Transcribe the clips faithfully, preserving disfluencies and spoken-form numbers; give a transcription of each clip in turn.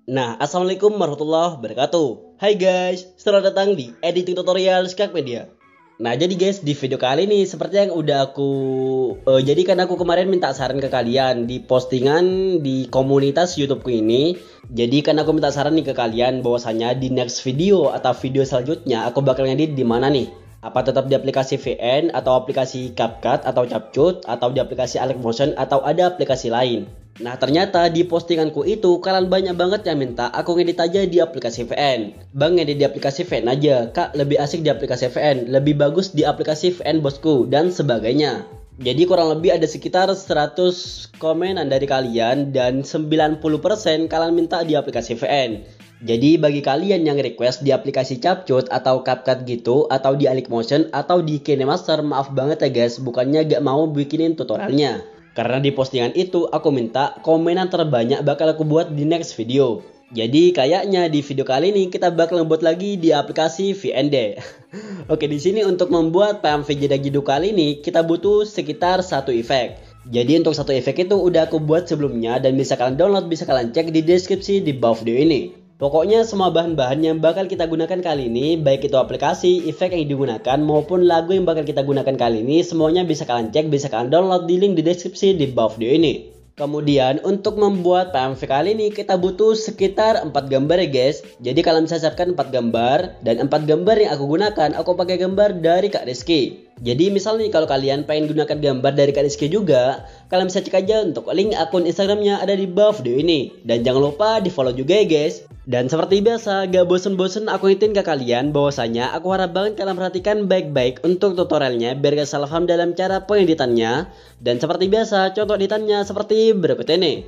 Nah, assalamualaikum warahmatullahi wabarakatuh. Hai guys, selamat datang di editing tutorial Skak Media. Nah, jadi guys, di video kali ini seperti yang udah aku uh, jadi kan aku kemarin minta saran ke kalian di postingan di komunitas YouTubeku ini. Jadi kan aku minta saran nih ke kalian bahwasanya di next video atau video selanjutnya aku bakal ngedit di mana nih? Apa tetap di aplikasi V N atau aplikasi CapCut atau CapCut atau di aplikasi Motion atau ada aplikasi lain? Nah, ternyata di postinganku itu kalian banyak banget yang minta aku ngedit aja di aplikasi V N. Bang, ngedit di aplikasi V N aja, Kak, lebih asik di aplikasi V N, lebih bagus di aplikasi V N bosku, dan sebagainya. Jadi kurang lebih ada sekitar seratus komenan dari kalian dan sembilan puluh persen kalian minta di aplikasi V N. Jadi bagi kalian yang request di aplikasi CapCut atau CapCut gitu, atau di Motion atau di KineMaster, maaf banget ya guys, bukannya gak mau bikinin tutorialnya. Karena di postingan itu aku minta komenan terbanyak bakal aku buat di next video. Jadi kayaknya di video kali ini kita bakal ngebuat lagi di aplikasi V N D. Oke, di sini untuk membuat P M V Jeda Jidu kali ini kita butuh sekitar satu efek. Jadi untuk satu efek itu udah aku buat sebelumnya dan bisa kalian download, bisa kalian cek di deskripsi di bawah video ini. Pokoknya semua bahan-bahan yang bakal kita gunakan kali ini, baik itu aplikasi, efek yang digunakan maupun lagu yang bakal kita gunakan kali ini, semuanya bisa kalian cek, bisa kalian download di link di deskripsi di bawah video ini. Kemudian untuk membuat P M V kali ini kita butuh sekitar empat gambar ya guys. Jadi kalian bisa siapkan empat gambar, dan empat gambar yang aku gunakan aku pakai gambar dari Kak Rizky. Jadi misalnya kalau kalian pengen gunakan gambar dari Kak Rizky juga, kalian bisa cek aja untuk link akun Instagramnya ada di bawah video ini. Dan jangan lupa di follow juga ya guys. Dan seperti biasa, gak bosen-bosen aku ingetin ke kalian bahwasanya aku harap banget kalian perhatikan baik-baik untuk tutorialnya biar gak salah paham dalam cara pengeditannya. Dan seperti biasa, contoh editannya seperti berikut ini.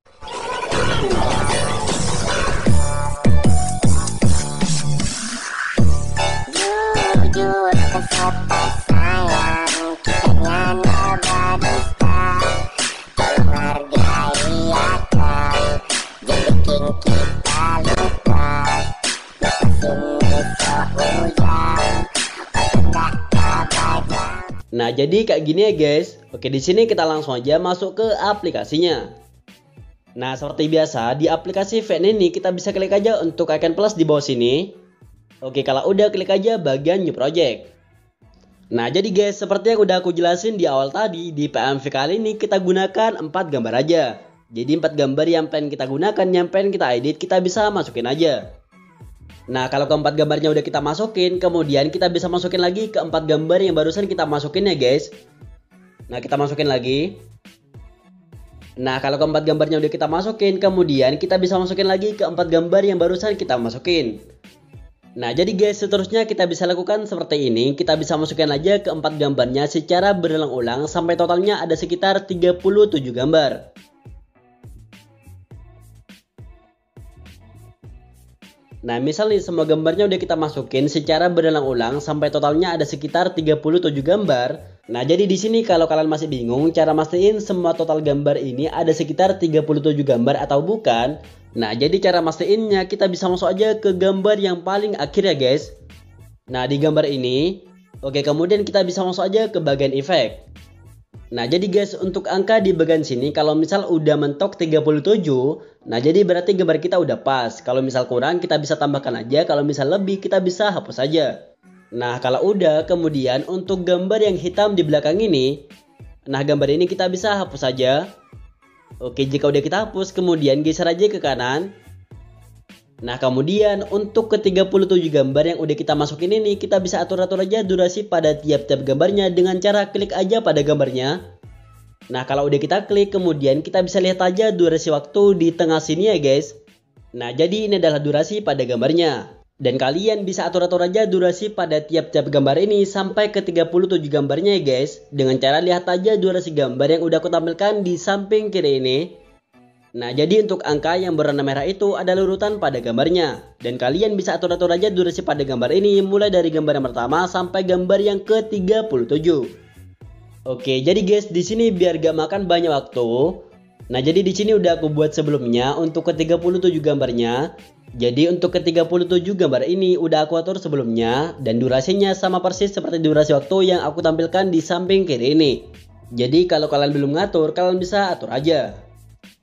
Nah, jadi kayak gini ya guys. Oke, di sini kita langsung aja masuk ke aplikasinya. Nah, seperti biasa di aplikasi V N ini kita bisa klik aja untuk icon plus di bawah sini. Oke, kalau udah klik aja bagian new project. Nah, jadi guys, seperti yang udah aku jelasin di awal tadi, di P M V kali ini kita gunakan empat gambar aja. Jadi empat gambar yang pengen kita gunakan, yang pengen kita edit, kita bisa masukin aja. Nah, kalau keempat gambarnya udah kita masukin, kemudian kita bisa masukin lagi ke empat gambar yang barusan kita masukin ya guys. Nah, kita masukin lagi. Nah, kalau keempat gambarnya udah kita masukin, kemudian kita bisa masukin lagi ke empat gambar yang barusan kita masukin. Nah, jadi guys, seterusnya kita bisa lakukan seperti ini. Kita bisa masukin aja ke empat gambarnya secara berulang-ulang sampai totalnya ada sekitar tiga puluh tujuh gambar. Nah, misalnya semua gambarnya udah kita masukin secara berulang-ulang sampai totalnya ada sekitar tiga puluh tujuh gambar. Nah, jadi di sini kalau kalian masih bingung cara mastiin semua total gambar ini ada sekitar tiga puluh tujuh gambar atau bukan. Nah, jadi cara mastiinnya kita bisa masuk aja ke gambar yang paling akhir ya guys. Nah, di gambar ini, oke, kemudian kita bisa masuk aja ke bagian efek. Nah, jadi guys, untuk angka di bagian sini kalau misal udah mentok tiga puluh tujuh, nah jadi berarti gambar kita udah pas. Kalau misal kurang kita bisa tambahkan aja, kalau misal lebih kita bisa hapus aja. Nah, kalau udah, kemudian untuk gambar yang hitam di belakang ini, nah gambar ini kita bisa hapus aja. Oke, jika udah kita hapus, kemudian geser aja ke kanan. Nah, kemudian untuk ke tiga puluh tujuh gambar yang udah kita masukin ini, kita bisa atur-atur aja durasi pada tiap-tiap gambarnya dengan cara klik aja pada gambarnya. Nah, kalau udah kita klik, kemudian kita bisa lihat aja durasi waktu di tengah sini ya guys. Nah, jadi ini adalah durasi pada gambarnya. Dan kalian bisa atur-atur aja durasi pada tiap-tiap gambar ini sampai ke tiga puluh tujuh gambarnya ya guys. Dengan cara lihat aja durasi gambar yang udah aku tampilkan di samping kiri ini. Nah, jadi untuk angka yang berwarna merah itu adalah urutan pada gambarnya. Dan kalian bisa atur-atur aja durasi pada gambar ini mulai dari gambar yang pertama sampai gambar yang ke tiga puluh tujuh. Oke, jadi guys, di sini biar gak makan banyak waktu. Nah, jadi di sini udah aku buat sebelumnya untuk ke tiga puluh tujuh gambarnya. Jadi untuk ke tiga puluh tujuh gambar ini udah aku atur sebelumnya dan durasinya sama persis seperti durasi waktu yang aku tampilkan di samping kiri ini. Jadi kalau kalian belum ngatur, kalian bisa atur aja.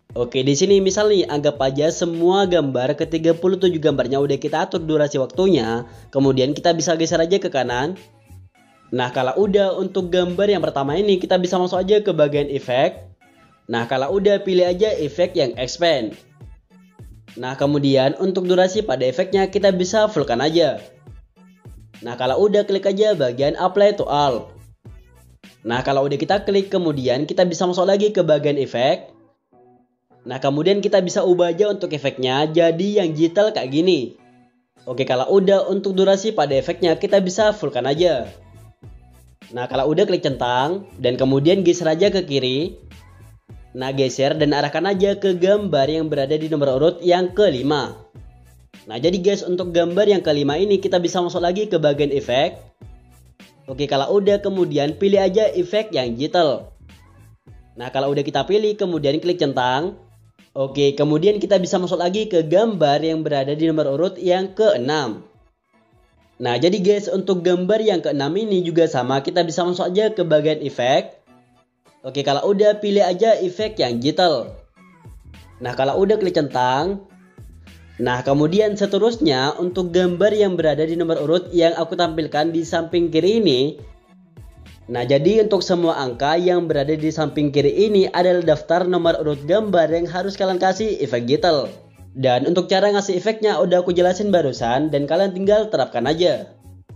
Oke, di sini misal nih, anggap aja semua gambar ke tiga puluh tujuh gambarnya udah kita atur durasi waktunya, kemudian kita bisa geser aja ke kanan. Nah, kalau udah untuk gambar yang pertama ini kita bisa masuk aja ke bagian efek. Nah, kalau udah pilih aja efek yang expand. Nah, kemudian untuk durasi pada efeknya kita bisa fullkan aja. Nah, kalau udah klik aja bagian apply to all. Nah, kalau udah kita klik kemudian kita bisa masuk lagi ke bagian efek. Nah, kemudian kita bisa ubah aja untuk efeknya jadi yang digital kayak gini. Oke, kalau udah untuk durasi pada efeknya kita bisa fullkan aja. Nah, kalau udah klik centang dan kemudian geser aja ke kiri. Nah, geser dan arahkan aja ke gambar yang berada di nomor urut yang kelima. Nah, jadi guys, untuk gambar yang kelima ini kita bisa masuk lagi ke bagian efek. Oke, kalau udah kemudian pilih aja efek yang digital. Nah, kalau udah kita pilih kemudian klik centang. Oke, kemudian kita bisa masuk lagi ke gambar yang berada di nomor urut yang keenam. Nah, jadi guys, untuk gambar yang keenam ini juga sama, kita bisa masuk aja ke bagian efek. Oke, kalau udah pilih aja efek yang digital. Nah, kalau udah klik centang. Nah, kemudian seterusnya untuk gambar yang berada di nomor urut yang aku tampilkan di samping kiri ini. Nah, jadi untuk semua angka yang berada di samping kiri ini adalah daftar nomor urut gambar yang harus kalian kasih efek digital. Dan untuk cara ngasih efeknya udah aku jelasin barusan dan kalian tinggal terapkan aja.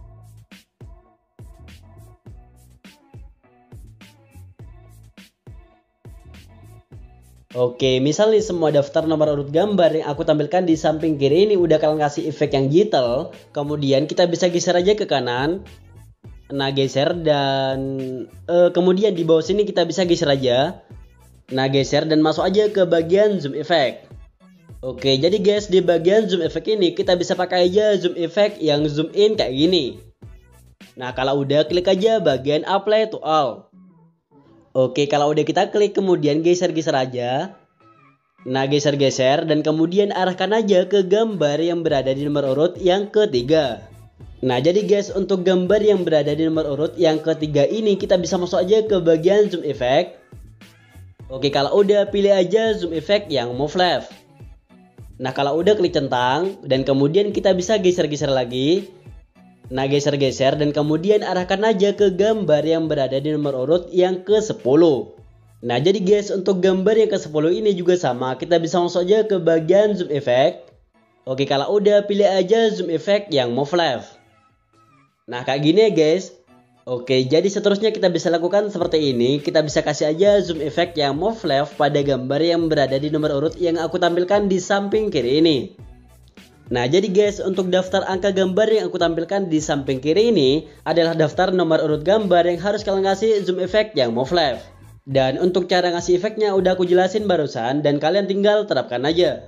Oke, misalnya semua daftar nomor urut gambar yang aku tampilkan di samping kiri ini udah kalian kasih efek yang digital. Kemudian kita bisa geser aja ke kanan. Nah, geser dan uh, kemudian di bawah sini kita bisa geser aja. Nah, geser dan masuk aja ke bagian zoom effect. Oke, jadi guys, di bagian zoom effect ini kita bisa pakai aja zoom effect yang zoom in kayak gini. Nah, kalau udah klik aja bagian apply to all. Oke, kalau udah kita klik kemudian geser-geser aja. Nah, geser-geser dan kemudian arahkan aja ke gambar yang berada di nomor urut yang ketiga. Nah, jadi guys, untuk gambar yang berada di nomor urut yang ketiga ini kita bisa masuk aja ke bagian zoom effect. Oke, kalau udah pilih aja zoom effect yang move left. Nah, kalau udah klik centang dan kemudian kita bisa geser-geser lagi. Nah, geser-geser dan kemudian arahkan aja ke gambar yang berada di nomor urut yang ke sepuluh. Nah, jadi guys, untuk gambar yang ke sepuluh ini juga sama, kita bisa masuk aja ke bagian zoom effect. Oke, kalau udah pilih aja zoom effect yang move left. Nah, kayak gini ya guys. Oke, jadi seterusnya kita bisa lakukan seperti ini. Kita bisa kasih aja zoom effect yang move left pada gambar yang berada di nomor urut yang aku tampilkan di samping kiri ini. Nah, jadi guys, untuk daftar angka gambar yang aku tampilkan di samping kiri ini adalah daftar nomor urut gambar yang harus kalian kasih zoom effect yang move left. Dan untuk cara ngasih efeknya udah aku jelasin barusan dan kalian tinggal terapkan aja.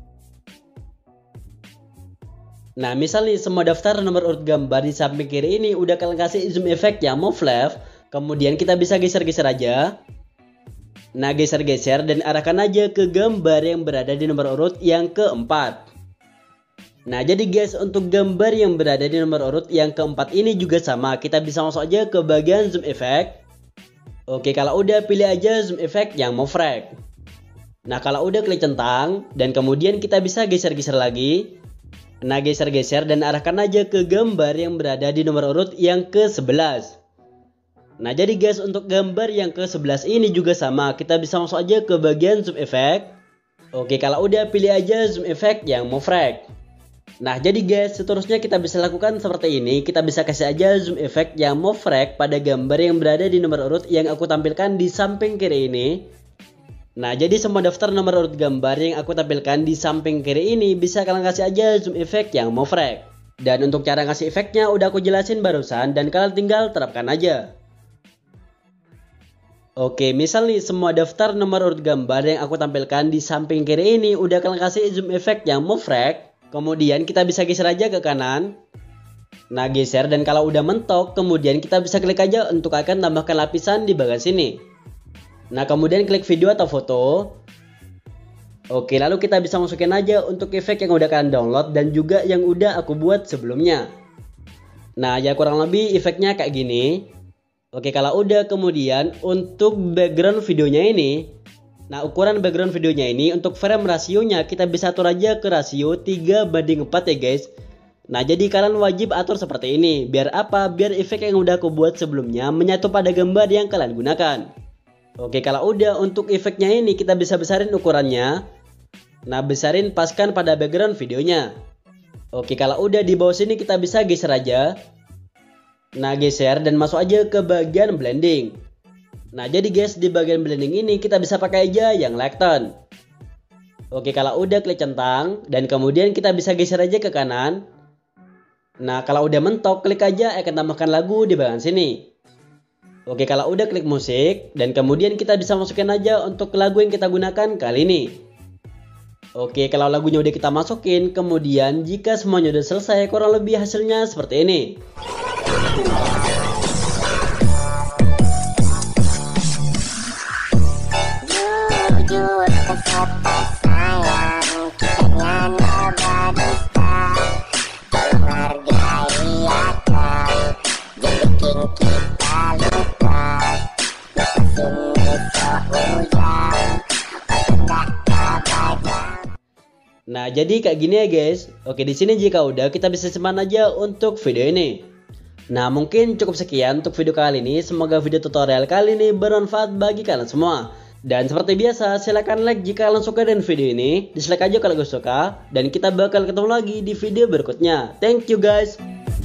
Nah, misalnya semua daftar nomor urut gambar di samping kiri ini udah kalian kasih zoom effect yang move left, kemudian kita bisa geser-geser aja. Nah, geser-geser dan arahkan aja ke gambar yang berada di nomor urut yang keempat. Nah, jadi guys, untuk gambar yang berada di nomor urut yang keempat ini juga sama, kita bisa masuk aja ke bagian zoom effect. Oke, kalau udah pilih aja zoom effect yang move right. Nah, kalau udah klik centang dan kemudian kita bisa geser-geser lagi. Nah, geser-geser dan arahkan aja ke gambar yang berada di nomor urut yang ke sebelas. Nah, jadi guys, untuk gambar yang ke sebelas ini juga sama, kita bisa masuk aja ke bagian zoom effect. Oke, kalau udah pilih aja zoom effect yang move right. Nah, jadi guys, seterusnya kita bisa lakukan seperti ini. Kita bisa kasih aja zoom effect yang move right pada gambar yang berada di nomor urut yang aku tampilkan di samping kiri ini. Nah, jadi semua daftar nomor urut gambar yang aku tampilkan di samping kiri ini bisa kalian kasih aja zoom effect yang move right. Dan untuk cara ngasih efeknya udah aku jelasin barusan dan kalian tinggal terapkan aja. Oke, misal nih semua daftar nomor urut gambar yang aku tampilkan di samping kiri ini udah kalian kasih zoom effect yang move right. Kemudian kita bisa geser aja ke kanan. Nah, geser dan kalau udah mentok kemudian kita bisa klik aja untuk akan tambahkan lapisan di bagian sini. Nah, kemudian klik video atau foto. Oke, lalu kita bisa masukin aja untuk efek yang udah kalian download dan juga yang udah aku buat sebelumnya. Nah, ya kurang lebih efeknya kayak gini. Oke, kalau udah kemudian untuk background videonya ini, Nah, ukuran background videonya ini untuk frame rasionya kita bisa atur aja ke rasio tiga banding empat ya guys. Nah, jadi kalian wajib atur seperti ini. Biar apa? Biar efek yang udah aku buat sebelumnya menyatu pada gambar yang kalian gunakan. Oke, kalau udah untuk efeknya ini kita bisa besarin ukurannya. Nah, besarin paskan pada background videonya. Oke, kalau udah di bawah sini kita bisa geser aja. Nah, geser dan masuk aja ke bagian blending. Nah, jadi guys, di bagian blending ini kita bisa pakai aja yang light tone. Oke, kalau udah klik centang dan kemudian kita bisa geser aja ke kanan. Nah, kalau udah mentok, klik aja akan tambahkan lagu di bagian sini. Oke, kalau udah klik musik dan kemudian kita bisa masukin aja untuk lagu yang kita gunakan kali ini. Oke, kalau lagunya udah kita masukin, kemudian jika semuanya udah selesai, kurang lebih hasilnya seperti ini. Nah, jadi kayak gini ya guys. Oke, di sini jika udah kita bisa simpan aja untuk video ini. Nah, mungkin cukup sekian untuk video kali ini. Semoga video tutorial kali ini bermanfaat bagi kalian semua. Dan seperti biasa, silahkan like jika kalian suka dengan video ini, dislike aja kalau gak suka, dan kita bakal ketemu lagi di video berikutnya. Thank you guys.